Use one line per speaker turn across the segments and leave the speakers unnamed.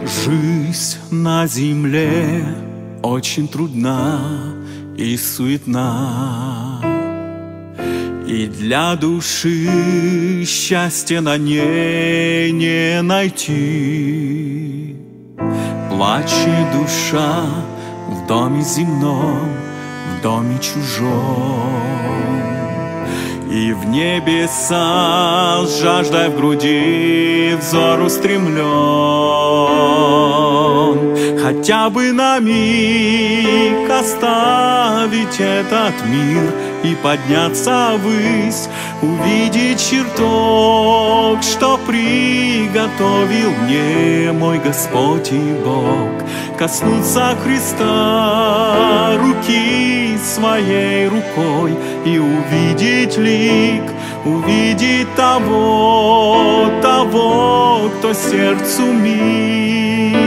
Жизнь на земле очень трудна и суетна, и для души счастья на ней не найти. Плачет душа в доме земном, в доме чужом, и в небеса с жаждой в груди взор устремлен. Хотя бы на миг оставить этот мир и подняться ввысь, увидеть чертог, что приготовил мне мой Господь и Бог. Коснуться Христа руки своей рукой и увидеть лик, увидеть того, кто сердцу мил.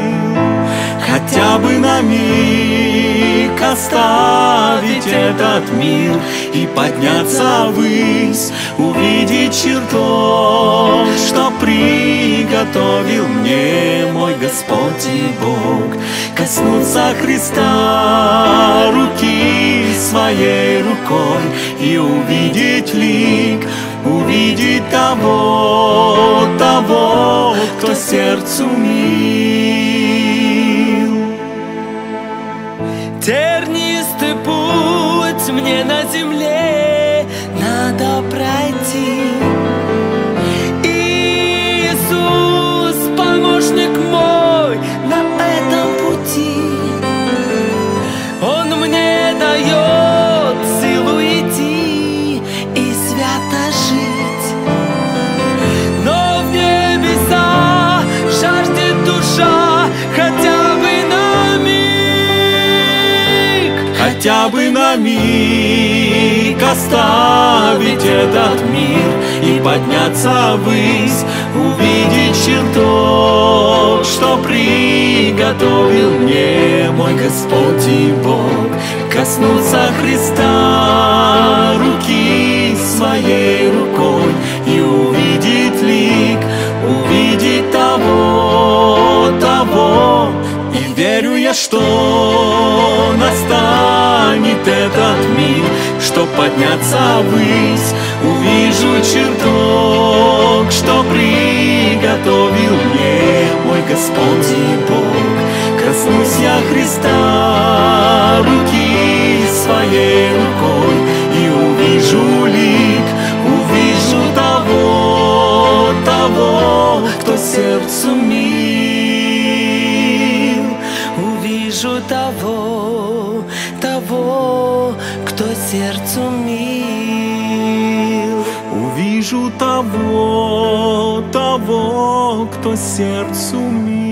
Хотя бы на миг оставить этот мир и подняться ввысь, увидеть чертог, что приготовил мне мой Господь и Бог. Коснуться Христа руки своей рукой и увидеть лик, увидеть того, кто сердцу мил.
Тернистый путь мне на земле надо пройти. Иисус, помощник мой на этом пути, Он мне дает силу идти и свято жить. Но в небеса жаждет душа хотя бы на миг оставить этот мир и подняться ввысь, увидеть чертог, что приготовил мне мой Господь и Бог. Коснуться Христа руки своей рукой и увидеть лик, увидеть того, и верю я, что настанет этот миг, чтоб подняться ввысь, увижу чертог, что приготовил мне мой Господь и Бог. Коснусь я Христа руки своей рукой и увижу лик, увижу того, кто сердцу мил. Увижу того, кто сердцу мил.
Увижу того, кто сердцу мил.